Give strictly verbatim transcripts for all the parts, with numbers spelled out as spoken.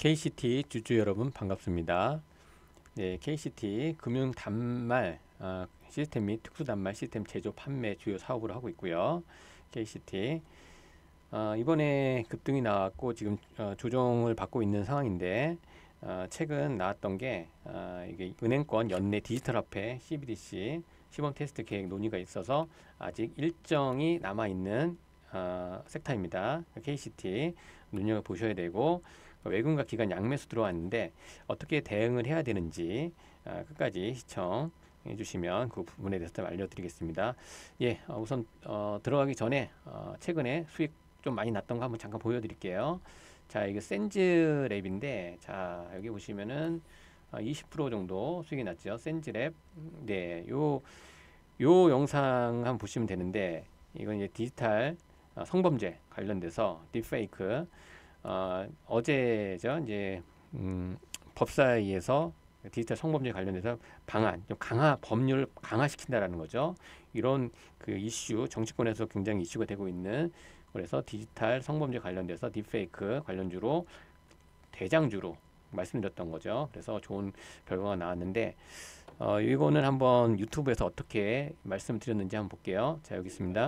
케이씨티 주주 여러분 반갑습니다. 네, 케이씨티 금융 단말 어, 시스템 및 특수 단말 시스템 제조 판매 주요 사업을 하고 있고요. 케이씨티 어, 이번에 급등이 나왔고 지금 어, 조정을 받고 있는 상황인데 어, 최근 나왔던 게 어, 이게 은행권 연내 디지털 화폐 씨비디씨 시범 테스트 계획 논의가 있어서 아직 일정이 남아 있는 어, 섹터입니다. 케이씨티 눈여겨보셔야 되고, 외국인과 기관 양매수 들어왔는데 어떻게 대응을 해야 되는지 어, 끝까지 시청해 주시면 그 부분에 대해서 좀 알려드리겠습니다. 예, 어, 우선 어, 들어가기 전에 어, 최근에 수익 좀 많이 났던 거 한번 잠깐 보여드릴게요. 자, 이게 센즈랩인데, 자 여기 보시면은 어, 이십 퍼센트 정도 수익이 났죠. 센즈랩. 네, 요 요 영상 한번 보시면 되는데, 이건 이제 디지털 어, 성범죄 관련돼서 딥페이크 어, 어제죠. 이제 음, 법사위에서 디지털 성범죄 관련해서 방안, 좀 강화 법률 강화시킨다라는 거죠. 이런 그 이슈 정치권에서 굉장히 이슈가 되고 있는, 그래서 디지털 성범죄 관련돼서 딥페이크 관련주로 대장주로 말씀드렸던 거죠. 그래서 좋은 결과가 나왔는데 어, 이거는 한번 유튜브에서 어떻게 말씀드렸는지 한번 볼게요. 자, 여기 있습니다.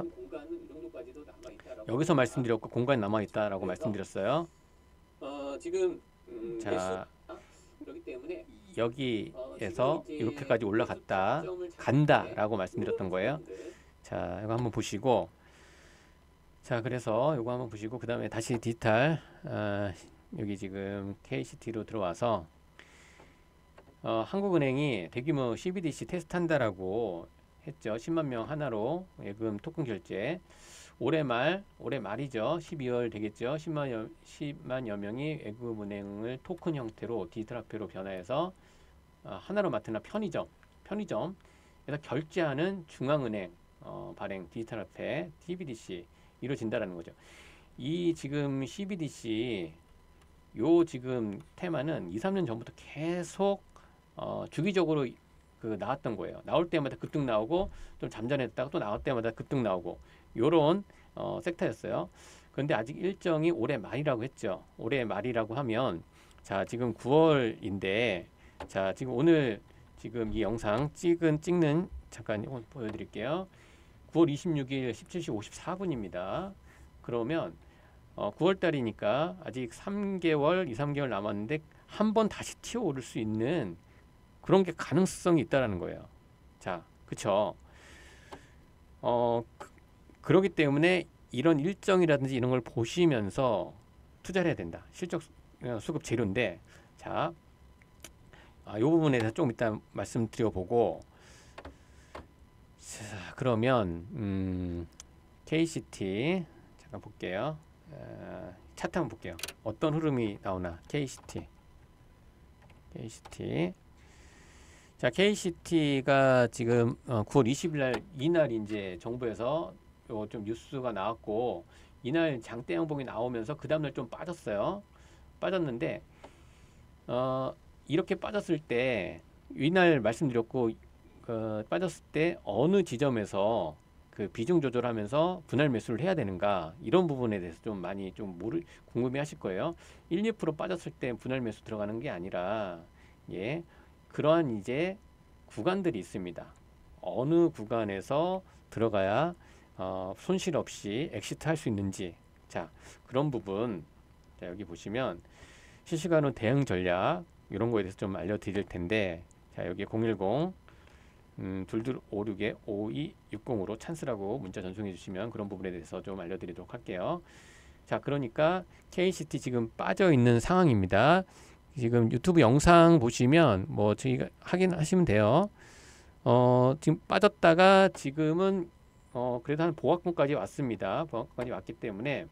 여기서 말씀드렸고 공간이 남아 있다라고 말씀드렸어요. 어, 지금 음, 자, 그렇기 때문에 여기에서 어, 이렇게까지 올라갔다 간다라고 말씀드렸던 거예요. 자, 이거 한번 보시고, 자, 그래서 이거 한번 보시고 그 다음에 다시 디지털 어, 여기 지금 케이씨티로 들어와서 어, 한국은행이 대규모 씨비디씨 테스트한다라고 했죠. 십만 명 하나로 예금 토큰 결제. 올해 말, 올해 말이죠. 십이월 되겠죠. 십만여, 십만여 명이 외국은행을 토큰 형태로 디지털 화폐로 변화해서 어, 하나로 맡으나 편의점, 편의점에서 결제하는 중앙은행 어, 발행 디지털 화폐 씨비디씨 이루어진다라는 거죠. 이 지금 씨비디씨 요 지금 테마는 이, 삼 년 전부터 계속 어, 주기적으로 그 나왔던 거예요. 나올 때마다 급등 나오고 좀 잠잠했다가 또 나올 때마다 급등 나오고 요런 어, 섹터였어요. 그런데 아직 일정이 올해 말이라고 했죠. 올해 말이라고 하면, 자 지금 구월인데, 자 지금 오늘 지금 이 영상 찍은 찍는 잠깐 보여드릴게요. 구월 이십육일 십칠 시 오십사 분입니다. 그러면 어, 구월 달이니까 아직 삼 개월, 이, 삼 개월 남았는데 한 번 다시 튀어 오를 수 있는 그런 게 가능성이 있다라는 거예요. 자, 그쵸? 어, 그, 그러기 때문에 이런 일정이라든지 이런 걸 보시면서 투자를 해야 된다. 실적 수급 재료인데, 자, 아, 이 부분에 대해서 좀 이따 말씀드려보고, 자, 그러면 음, 케이씨티 잠깐 볼게요. 어, 차트 한번 볼게요. 어떤 흐름이 나오나. 케이씨티 케이씨티 자, 케이씨티가 지금 어, 구월 이십일 날 이날 이제 정부에서 요 좀 뉴스가 나왔고, 이날 장대 양봉이 나오면서 그 다음날 좀 빠졌어요. 빠졌는데 어, 이렇게 빠졌을 때, 이날 말씀드렸고 어, 빠졌을 때 어느 지점에서 그 비중 조절하면서 분할 매수를 해야 되는가, 이런 부분에 대해서 좀 많이 좀 모르 궁금해 하실 거예요. 일, 이 퍼센트 빠졌을 때 분할 매수 들어가는 게 아니라, 예, 그러한 이제 구간들이 있습니다. 어느 구간에서 들어가야 어, 손실 없이 엑시트 할 수 있는지, 자 그런 부분, 자 여기 보시면 실시간으로 대응 전략 이런 거에 대해서 좀 알려드릴 텐데, 자 여기 공일공 음, 이이오육에 오이육공으로 찬스라고 문자 전송해 주시면 그런 부분에 대해서 좀 알려드리도록 할게요. 자, 그러니까 케이씨티 지금 빠져 있는 상황입니다. 지금 유튜브 영상 보시면 뭐 저희가 확인하시면 돼요. 어, 지금 빠졌다가 지금은 어, 그래도 한 보합권까지 왔습니다. 보합권까지 왔기 때문에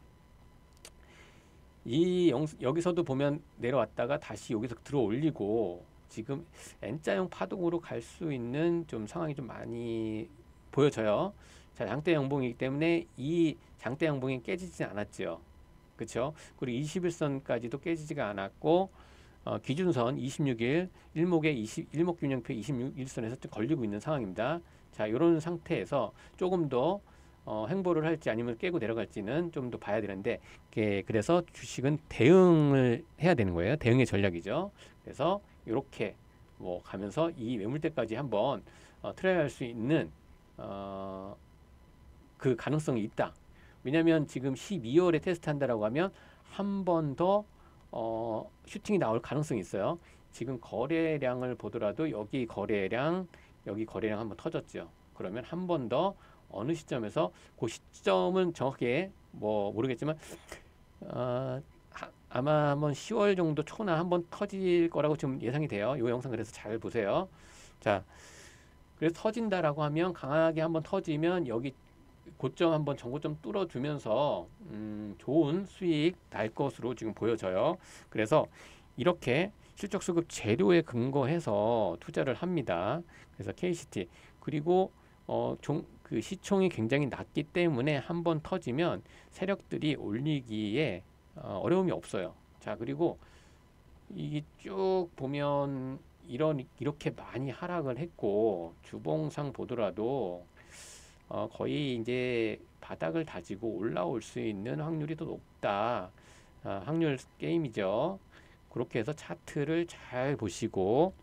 이 영, 여기서도 보면 내려왔다가 다시 여기서 들어 올리고, 지금 N자형 파동으로 갈 수 있는 좀 상황이 좀 많이 보여져요. 자, 장대 양봉이기 때문에 이 장대 양봉이 깨지지 않았죠. 그렇죠? 그리고 이십일 선까지도 깨지지가 않았고, 어, 기준선 이십육일 일목의 이십, 일목균형표 이십육 일선에서 좀 걸리고 있는 상황입니다. 자, 이런 상태에서 조금 더 어, 횡보를 할지 아니면 깨고 내려갈지는 좀 더 봐야 되는데, 게- 그래서 주식은 대응을 해야 되는 거예요. 대응의 전략이죠. 그래서 이렇게 뭐 가면서 이 매물대까지 한번 어, 트라이할 수 있는 어, 그 가능성이 있다. 왜냐하면 지금 십이월에 테스트한다라고 하면 한 번 더 어, 슈팅이 나올 가능성이 있어요. 지금 거래량을 보더라도 여기 거래량, 여기 거래량 한번 터졌죠. 그러면 한 번 더 어느 시점에서 그 시점은 정확하게 뭐 모르겠지만 어, 하- 아마 한번 시월 정도 초나 한번 터질 거라고 좀 예상이 돼요. 이 영상 그래서 잘 보세요. 자, 그래서 터진다라고 하면 강하게 한번 터지면 여기 고점 한번 전고점 뚫어주면서 음, 좋은 수익 날 것으로 지금 보여져요. 그래서 이렇게 실적 수급 재료에 근거해서 투자를 합니다. 그래서 케이씨티 그리고 어, 종, 그 시총이 굉장히 낮기 때문에 한번 터지면 세력들이 올리기에 어, 어려움이 없어요. 자, 그리고 이게 쭉 보면 이런 이렇게 많이 하락을 했고 주봉상 보더라도 어, 거의 이제 바닥을 다지고 올라올 수 있는 확률이 더 높다. 아, 확률 게임이죠. 그렇게 해서 차트를 잘 보시고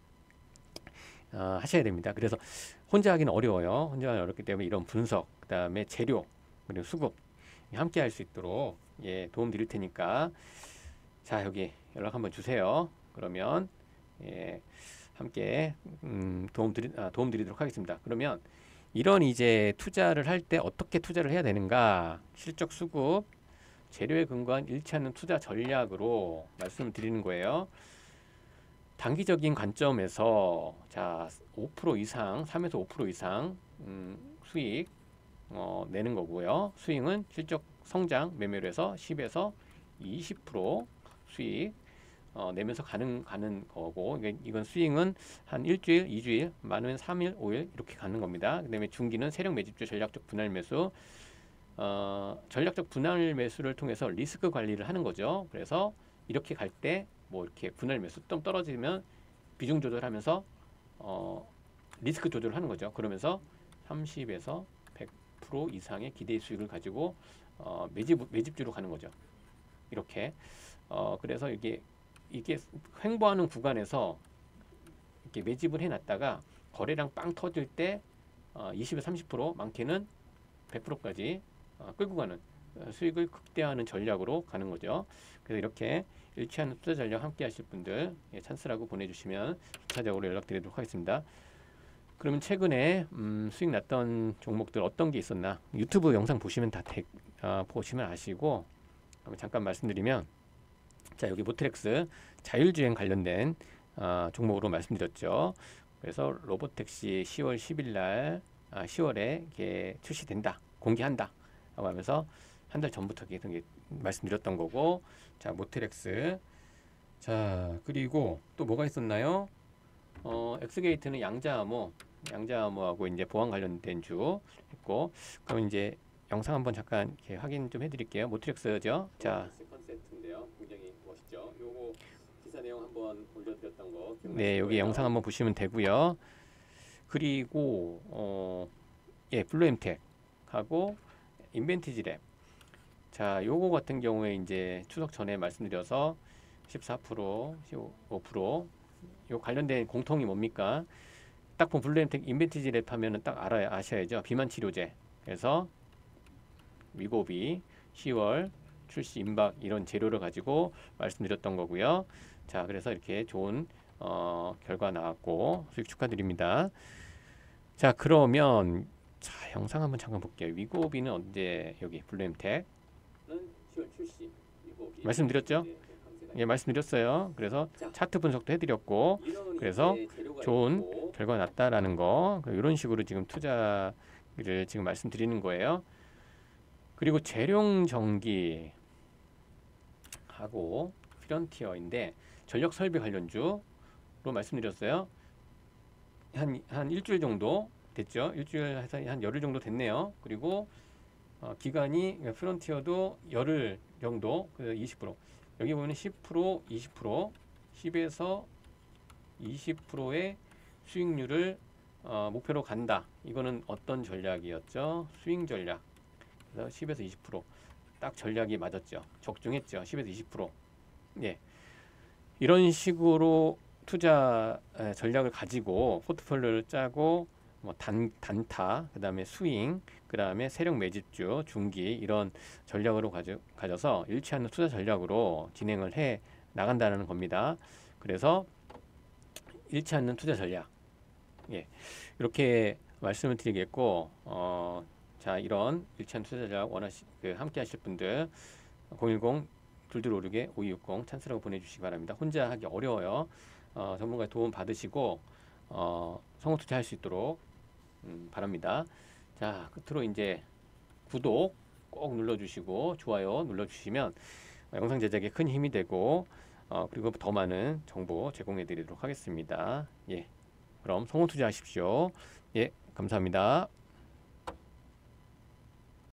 어, 하셔야 됩니다. 그래서 혼자 하기는 어려워요. 혼자 하기는 어렵기 때문에 이런 분석, 그다음에 재료, 그리고 수급 함께 할 수 있도록 예, 도움 드릴 테니까 자, 여기 연락 한번 주세요. 그러면 예, 함께 음, 도움 드리 아, 도움 드리도록 하겠습니다. 그러면 이런 이제 투자를 할 때 어떻게 투자를 해야 되는가? 실적 수급, 재료에 근거한 잃지 않는 투자 전략으로 말씀을 드리는 거예요. 단기적인 관점에서 자, 오 퍼센트 이상, 삼에서 오 퍼센트 이상 음, 수익 어, 내는 거고요. 수익은 실적 성장 매매로해서 십에서 이십 퍼센트 수익 어, 내면서 가는 가는 거고 이게- 이건 스윙은 한 일주일, 이주일, 많으면 삼일, 오일 이렇게 가는 겁니다. 그다음에 중기는 세력 매집주 전략적 분할 매수 어, 전략적 분할 매수를 통해서 리스크 관리를 하는 거죠. 그래서 이렇게 갈 때 뭐 이렇게 분할 매수 좀 떨어지면 비중 조절하면서 어, 리스크 조절을 하는 거죠. 그러면서 삼십에서 백 퍼센트 이상의 기대 수익을 가지고 어, 매집 매집주로 가는 거죠. 이렇게 어, 그래서 이게 이게 횡보하는 구간에서 이렇게 매집을 해놨다가 거래량 빵 터질 때 어, 이십에서 삼십 퍼센트 많게는 백 퍼센트까지 어, 끌고 가는 어, 수익을 극대화하는 전략으로 가는 거죠. 그래서 이렇게 잃지 않는 투자 전략 함께 하실 분들 예, 찬스라고 보내주시면 기차적으로 연락드리도록 하겠습니다. 그러면 최근에 음, 수익 났던 종목들 어떤 게 있었나 유튜브 영상 보시면 다 대, 어, 보시면 아시고 잠깐 말씀드리면 자, 여기 모트렉스 자율주행 관련된 어, 종목으로 말씀드렸죠. 그래서 로보택시 시월 십일 날 아, 시월에 이게 출시된다, 공개한다 라고 하면서 한 달 전부터 계속 말씀드렸던 거고, 자, 모트렉스. 자, 그리고 또 뭐가 있었나요? 어, 엑스게이트는 양자암호, 양자암호하고 이제 보안 관련된 주 있고, 그럼 이제 영상 한번 잠깐 이렇게 확인 좀 해드릴게요. 모트렉스죠. 자, 컨셉트인데요. 굉장히 멋있죠. 요거 기사 내용 한번 올려드렸던 거 네, 여기 거예요. 영상 한번 보시면 되고요. 그리고 어, 예, 블루엠텍하고 인벤티지랩. 자, 요거 같은 경우에 이제 추석 전에 말씀드려서 십사 퍼센트, 십오 퍼센트 요 관련된 공통이 뭡니까? 딱 보면 블루엠텍 인벤티지랩 하면은 딱 알아야 아셔야죠. 비만 치료제. 그래서 위고비 시월 출시 임박 이런 재료를 가지고 말씀드렸던 거고요. 자, 그래서 이렇게 좋은 어, 결과 나왔고 수익 축하드립니다. 자, 그러면 자, 영상 한번 잠깐 볼게요. 위고비는 언제 여기 블루엠텍 시월 출시 위고비 말씀드렸죠? 예, 말씀드렸어요. 그래서 차트 분석도 해드렸고, 그래서 좋은 결과 났다라는 거, 이런 식으로 지금 투자를 지금 말씀드리는 거예요. 그리고 재룡전기 하고 프런티어인데 전력 설비 관련주로 말씀드렸어요. 한, 한 일주일 정도 됐죠. 일주일 해서 한 열흘 정도 됐네요. 그리고 어, 기간이 프론티어도 열흘 정도, 그 이십 퍼센트. 여기 보면 십 퍼센트, 이십 퍼센트, 십에서 이십 퍼센트의 수익률을 어, 목표로 간다. 이거는 어떤 전략이었죠? 스윙 전략. 그래서 십에서 이십 퍼센트 딱 전략이 맞았죠. 적중했죠. 십에서 이십 퍼센트. 예. 이런 식으로 투자 전략을 가지고 포트폴리오를 짜고 뭐 단, 단타, 그 다음에 스윙, 그 다음에 세력 매집주, 중기 이런 전략으로 가져, 가져서 잃지 않는 투자 전략으로 진행을 해 나간다는 겁니다. 그래서 잃지 않는 투자 전략, 예, 이렇게 말씀을 드리겠고, 어, 자 이런 잃지 않는 투자 전략 원하시 그 함께 하실 분들 공일공 둘둘오육에 오이육공 찬스라고 보내주시기 바랍니다. 혼자 하기 어려워요. 어, 전문가의 도움 받으시고 어, 성공 투자할 수 있도록 음, 바랍니다. 자, 끝으로 이제 구독 꼭 눌러주시고 좋아요 눌러주시면 영상 제작에 큰 힘이 되고 어, 그리고 더 많은 정보 제공해 드리도록 하겠습니다. 예, 그럼 성공 투자하십시오. 예, 감사합니다.